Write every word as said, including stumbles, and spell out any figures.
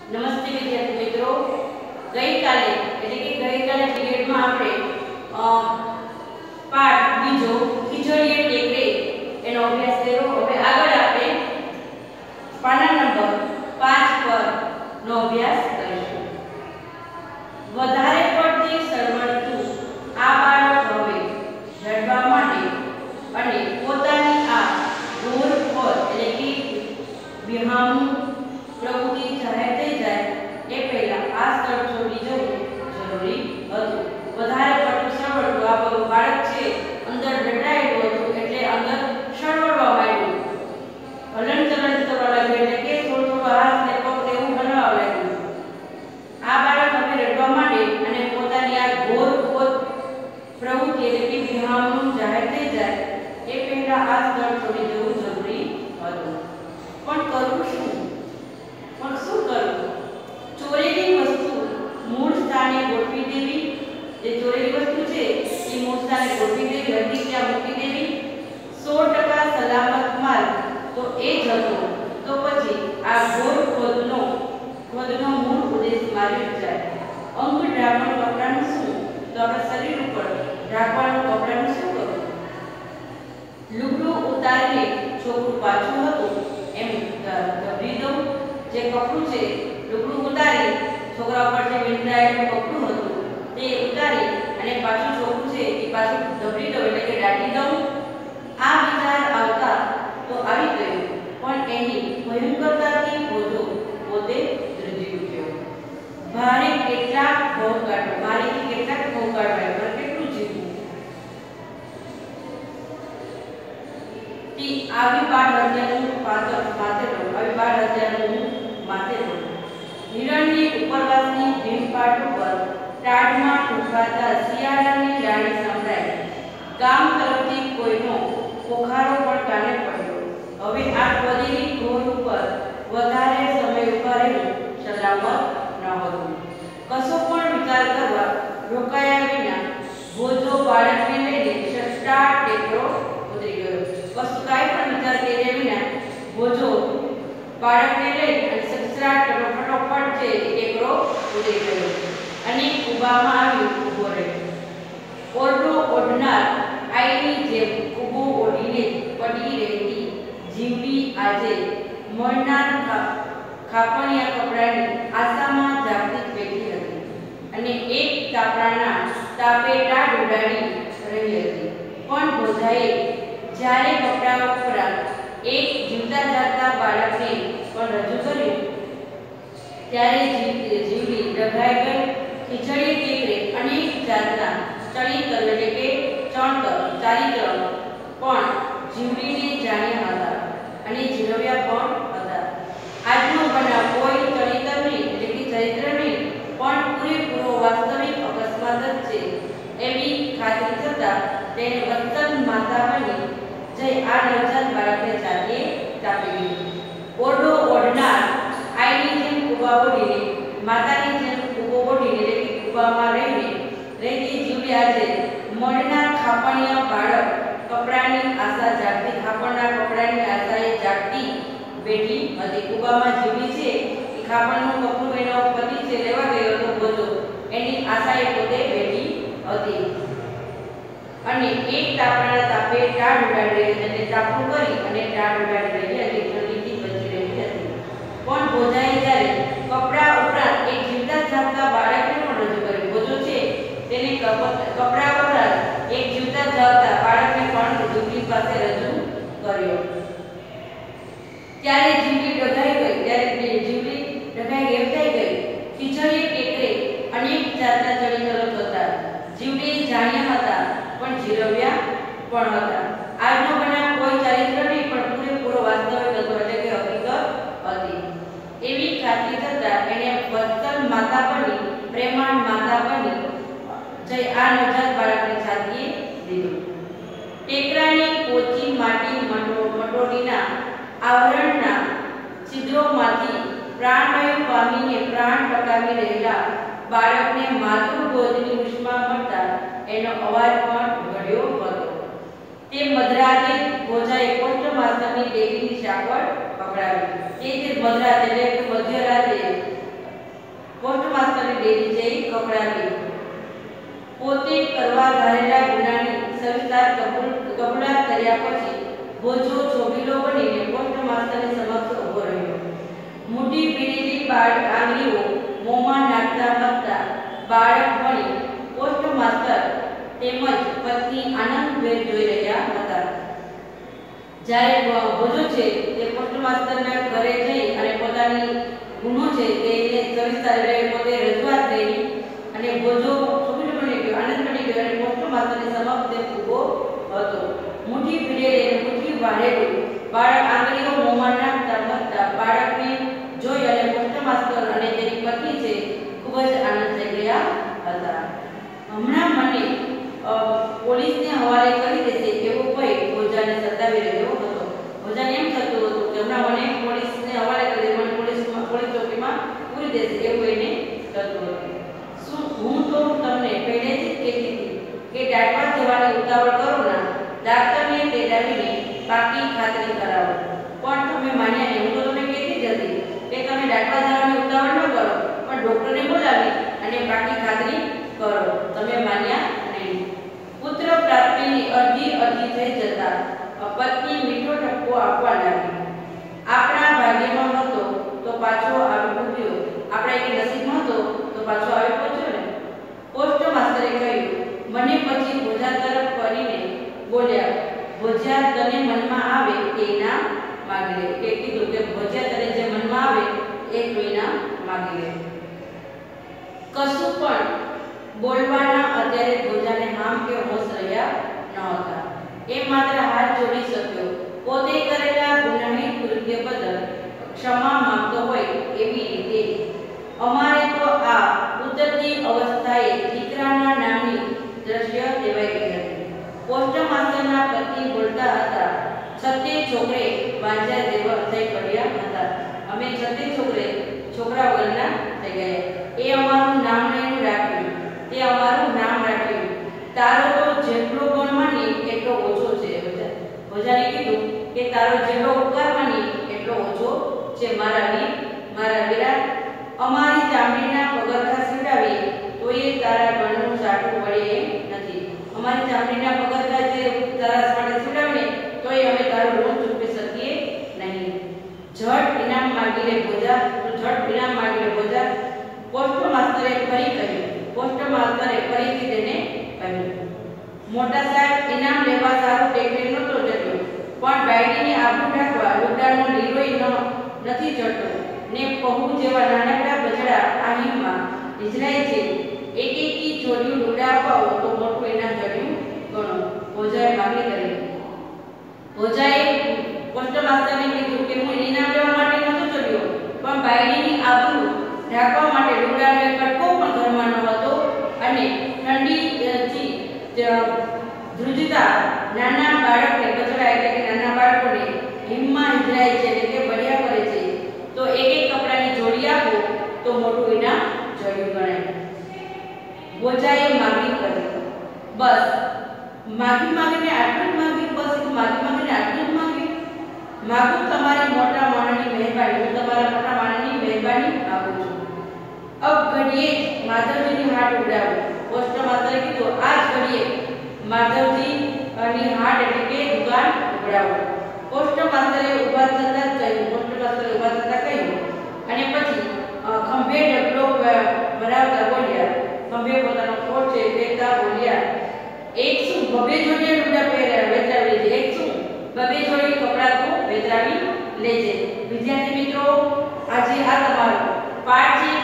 નમસ્તે વિદ્યાર્થી મિત્રો, ગઈકાલે એટલે કે ગઈકાલે પીરિયડમાં આપણે પાઠ બીજો ખીજડીએ ટેકરે એનો અભ્યાસ કર્યો. હવે આગળ આપણે પાના નંબર પાંચ પર નો અભ્યાસ કરીશું. વધારે પડતી સળવળતું આ બાળક હવે રડવા માંડે અને પોતાની આ ગોળ પર એટલે કે વિહામણું પ્રવૃત્તિ જાહેર થઈ જાય એ પહેલા આ સ્થળ છોડી જવું જરૂરી હતું. વધારે પડતું સળવળતું આ બાળક છે અંદર રડાયેલું હતું એટલે અંદર સળવળવા માંડ્યું, હલન ચલન કરવા લાગ્યું એટલે કે થોડું થોડું હાથ ને પગ ને એવું હલાવવા લાગ્યું. આ બાળક હવે રડવા માંડે અને પોતાની આ ઘોર ઘોર પ્રવૃત્તિ એટલે કે વિહામણું જાહેર થઈ જાય એ પહેલા આ સ્થળ છોડી જવું જરૂરી હતું. પણ કરવું શું? પણ શું કરવું? ચોરેલી વસ્તુ મૂળ સ્થાને ગોઠવી દેવી. જે ચોરેલી વસ્તુ છે એ મૂળ સ્થાને ગોઠવી દેવી, હજી ત્યાં મૂકી દેવી. સો ટકા સલામત માલ તો એ જ હતો. તો પછી આ ઘોર ખોદનો ખોદનો મૂળ ઉદ્દેશ મારી જાય. અંગ ઢાંકણ કપડાનું શું? તો આપણા શરીર ઉપર ઢાંકવાનું કપડાનું શું કરવું? લુગડું ઉતારીને છોકરું પાછું હતું એમ ધબરી દઉં. જે કપડું છે લુગડું ઉતારી છોકરા ઉપર જે વિંધાયેલું કપડું હતું તે ઉતારી અને પાછું છોકરું છે એ પાછું ધબરી દઉં એટલે કે દાટી દઉં. આ વિચાર આવતા તો આવી ગયો, પણ એની ભયંકરતાથી બોધો પોતે ધ્રુજી ઉઠ્યો. ભારે કેટલાક ભોગ કાઢો, મારેથી કેટલાક ભોગ કાઢવાય, મારે કેટલું જીવવું? તી આવી બાળ હત્યાનું પાત્ર માથે લો, આવી બાળ હત્યાનું માથે લો. હિરણની ઉપરવાસની ભીમપાટ ઉપર ટાઢમાં ઠુઠવાતા શિયાળાની જાણી સંભળાય. ગામ તરફથી કોઈનો પોખારો પણ કાને પડ્યો. હવે આ ખોદેલી ઘોર ઉપર વધારે સમય ઉભા રહેવું સલામત ન હતું. કશો પણ વિચાર કરવા રોકાયા વિના ભોજો બાળકને લઈને સટ્ટા ટેકરો ઉતરી ગયો. કશું કાંઈ પણ વિચાર કર્યા વિના ભોજો બાળકને લઈ અને સસરાટ ફટોફટ છે ટેકરો ઉતરી ગયો અને કુબામાં આવી ઊભો રહ્યો. ઓરડો ઓઢનાર આઈની જેમ કૂબો ઓઢીને પડી રહેતી જીવડી આજે મળનાર ખાપણિયા કપડાની આશામાં જાગતી બેઠી હતી અને એક તાપરાના તાપે ટાઢ ઉડાડી રહી હતી. પણ ભોજાએ જ્યારે કપડા ઉપર એક જીવતા જાગતા બાળકને પણ રજૂ કર્યું ત્યારે જીવડી ડઘાઈ ગઈ. ખીજડીએ ટેકરે અનેક જાતના ચરિત્ર એટલે કે ચણતર ચારિત્ર પણ જીવડીને જાણ્યા હતા અને જીરવ્યા પણ હતા. આજનો બનાવ કોઈ ચરિત્ર નહીં એટલે કે ચરિત્ર નહીં પણ પૂરેપૂરો વાસ્તવિક અકસ્માત જ છે એવી ખાતરી થતાં તેને વત્સલ માતા બની જઈ આ નવજાત બાળકને ચાલીએ ચાપી દીધું. ઓરડો ઓઢનાર આઈની જેમ કૂબા ઓઢીને માતાની જેમ કૂબો ઓઢીને એટલે કે કૂબામાં રહીને રહેતી જીવડી આજે મળનાર ખાપણિયા બાળક કપડાની આશા જાગતી ખાપણના કપડાની આશાએ જાગતી બેઠી હતી. કૂબામાં જીવડી છે એ ખાપણનું કપડું એનો પતિ છે લેવા ગયો હતો ભોજો, એની આશાએ પોતે બેઠી હતી અને એક તાપણાના તાપે ટાઢ ઉડાડી રહી હતી. તાપણું કરી અને ટાઢ ઉડાડી રહી હતી, જલ્દીથી બચી રહી હતી. પણ ભોજાએ જ્યારે કપડા ઉપરાંત એક જીવતા જાગતા બાળકને પણ રજૂ કર્યું. ભોજો છે તેને કપડા ઉપરાંત એક જીવતા જાગતા બાળકને પણ જીવડી પાસે રજૂ કર્યો. ત્યારે જીવડી ડઘાઈ ગઈ ત્યારે જીવડી ડઘાઈ ગેમ થઈ ગઈ. ખીજડીએ ટેકરે અનેક જાતના ચરિત્રો હતા. જીવડીએ જાણ્યા હતા પણ જીરવ્યા પણ હતા. આજનો બનાવ કોઈ ચરિત્ર નહીં પણ પૂરેપૂરો વાસ્તવિક હતો એટલે કે હકીકત હતી એવી ખાતરી થતાં એણે વત્સલ માતા બની પ્રેમાળ માતા બની જઈ આ નવજાત બાળકને છાતીએ દીધું. ટેકરાની પોચી માટી મટોડીના આવરણના છિદ્રોમાંથી પ્રાણવાયુ પામીને પ્રાણ ટકાવી રહેલા બાળકને માતૃગોદની ઉષ્મા મળતા એનો અવાજ પણ ઘડ્યો હતો. તે મધરાતે ભોજાએ પોસ્ટ માસ્ટરની દેવીની સાંકળ પકડાવી. તે તે મધરાતે એટલે કે મધ્યરાત્રે પોસ્ટ માસ્ટરની ડેરી જઈ કપડાવી પોતે કરવા ધારેલા ગુનાની સવિસ્તાર કબૂલ કબૂલાત કર્યા પછી બોજો છોબીલો બનીને પોસ્ટ માસ્ટરની સમક્ષ ઉભો રહ્યો. મોટી પીળેલી બાળ આંગળીઓ મોંમાં નાખતા નાખતા બાળક ભણી પોસ્ટ માસ્ટર તેમજ પત્ની આનંદભેર જોઈ રહ્યા હતા. જ્યારે બોજો છે તે પોસ્ટ માસ્ટરના ઘરે જઈ અને પોતાની ગુનો છે તેને સવિસ્તાર પોતે રજૂઆત કરી અને બોજો છોબીલો બની ગયો, આનંદ બની ગયો અને પોસ્ટ માસ્ટરની સમક્ષ તે ઊભો હતો. મુઠ્ઠી પીળેલી અને મુઠ્ઠી વાળેલું બાળક આંગળીઓ મોંમાં નાખતા નાખતા બાળકને જોઈ અને પોસ્ટ માસ્ટર અને તેની પત્ની છે ખૂબ જ આનંદ થઈ ગયા હતા. હમણાં મને પોલીસને હવાલે કરી દેશે એવો ભય ભોજાને સતાવી રહ્યો હતો. ભોજાને એમ થતું હતું કે હમણાં મને પોલીસને હવાલે કરી દે, મને પોલીસ પોલીસ ચોકીમાં પૂરી દેશે એવું એને થતું હતું. શું હું તો તમને પહેલેથી જ કહેતી હતી કે દાટવા જવાની ઉતાવળ કરો ના, ડાક્ટરને તેડાવીને પાકી ખાતરી કરાવો. પણ તમે માન્યા નહીં. હું તો તમને કહેતી જ હતી કે તમે દાટવા જવાની ઉતાવળ ન કરો, પણ ડોક્ટરને બોલાવી અને પાકી ખાતરી કરો. તમે માન્યા નહીં. પુત્ર પ્રાપ્તિની અડધી અડધી થઈ જતા પત્ની મીઠો ઠપકો આપવા લાગી. આપણા ભાગ્યમાં હતો તો પાછો આવી પૂછ્યો, આપણા એક નસીબમાં હતો તો પાછો આવી પહોંચ્યો ને. પોસ્ટ માસ્ટરે કહ્યું. મને પછી ભોજા તરફ ફરીને બોલ્યા, ભોજા તને મનમાં આવે તે નામ માગી લે. કે કીધું કે ભોજા તને જે મનમાં આવે એ તું નામ માગી લે. કશું પણ બોલવાના અત્યારે ભોજાને હામ કે હોશ રહ્યા ન હતા. એ માત્ર હાથ જોડી શક્યો. પોતે કરેલા ગુનાહિત કૃત્ય બદલ ક્ષમા માંગતો હોય એવી રીતે. અમારે તો આ ઉતરતી અવસ્થાએ દીકરાના નામની દ્રશ્ય દેવાઈ ગઈ હતી. પોસ્ટ માસ્ટરના પતિ બોલતા હતા, છતે છોકરે વાંચા જેવા થઈ પડ્યા હતા. અમે છતે છોકરે છોકરા વગરના થઈ ગયા. એ અમારું નામ નહીં રાખ્યું, તે અમારું નામ રાખ્યું. તારો તો જેટલો ગુણ માની એટલો ઓછો છે. ભોજાને કીધું કે તારો જેટલો ઉપકાર માની એટલો ઓછો છે. મારા વીર, મારા વીરા, અમારી ચામડીના પગરખા સીવડાવી તો એ તારા ગણનું સાટું પડે એમ નથી. અમારી ચામડીના પગરખા જે તારા માટે સીવડાવીને તો એ અમે તારું ઋણ ચૂકવી શકીએ નહીં. ઝટ ઇનામ માગી લે ભોજા, તો ઝટ ઇનામ માગી લે ભોજા. પોસ્ટ માસ્ટરે ફરી કહ્યું. પોસ્ટ માસ્ટરે ફરીથી તેને કહ્યું, મોટા સાહેબ, ઇનામ લેવા સારું ટેકરે નહોતો જતો, પણ બાયડીને આબરૂ ઢાંકવા લુગડાનો લીરોય નથી જડતો ને પહુ જેવા નાનકડા બજડા આ હિમમાં હિજરાય છે. એક એકી જોડિયું લુગડા અપાવો તો મોટું ઇનામ જડ્યું ગણો. ભોજાએ માગણી કરી. ભોજાએ પોસ્ટ માસ્ટરને કીધું કે હું ઇનામ લેવા માટે નહોતો ચડ્યો, પણ બાયડીની આબરૂ ઢાંકવા માટે લુગડાનો એક કટકો પણ ઘરમાં ન હતો અને ઠંડીથી ધ્રુજતા નાના બાળકને બચડા એટલે કે નાના બાળકોને હિમમાં હિજરાય છે એટલે કે બળ્યા કરે છે, તો એક એક કપડાની જોડી આપો તો મોટું ઇનામ જડ્યું ગણાય. ભોજાએ માગણી કરી. બસ માગી માગીને આટલું જ માગી? બસ માગી માગીને આટલું જ માગી? માગું તમારી મોટા માણસની મહેરબાની, હું તમારા મોટા માણસની મહેરબાની માગું છું. અબ ઘડીએ માધવજીની હાટ ઉડાવું. પોસ્ટ માસ્ટરે કીધું, આ જ ઘડીએ માધવજીની હાટ એટલે કે દુકાન ઉડાવું. પોસ્ટ માસ્ટરે ઊભા થતા કહ્યું. પોસ્ટ માસ્ટરે ઊભા થતા કહ્યું અને પછી ખંભે ડબલો ભરાવતા બોલ્યા. ખંભે પોતાનો કોટ છે પહેરતા બોલ્યા, એક શું બબે જોડી લુગડા પહેર્યા વેચરાવી લેજે. એક શું બબે જોડી કપડા તો વેચરાવી લેજે. વિદ્યાર્થી મિત્રો, આજે આ તમારો પાઠ છે